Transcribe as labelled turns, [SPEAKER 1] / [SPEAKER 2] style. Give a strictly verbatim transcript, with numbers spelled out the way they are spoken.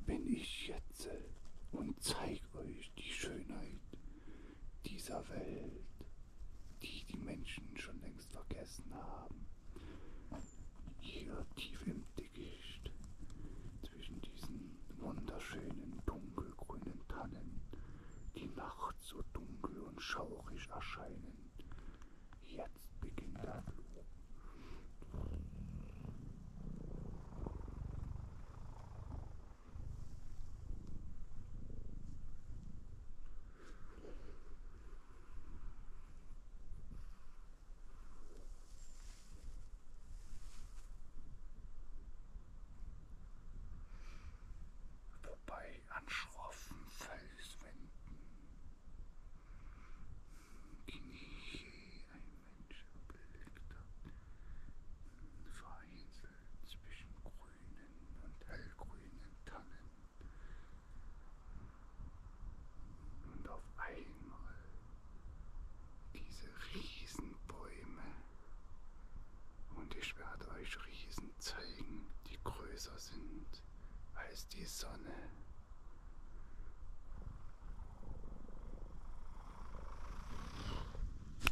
[SPEAKER 1] bin ich jetzt und zeig euch die Schönheit dieser Welt, die die Menschen schon längst vergessen haben. Hier tief im Dickicht, zwischen diesen wunderschönen dunkelgrünen Tannen, die nachts so dunkel und schaurig erscheinen. Jetzt beginnt der Flug. Vorbei an schroffen Felswänden, die nie je ein Mensch erblickt hat, vereinzelt zwischen grünen und hellgrünen Tannen. Und auf einmal diese Riesenbäume. Und ich werde euch Riesen zeigen, die größer sind als die Sonne.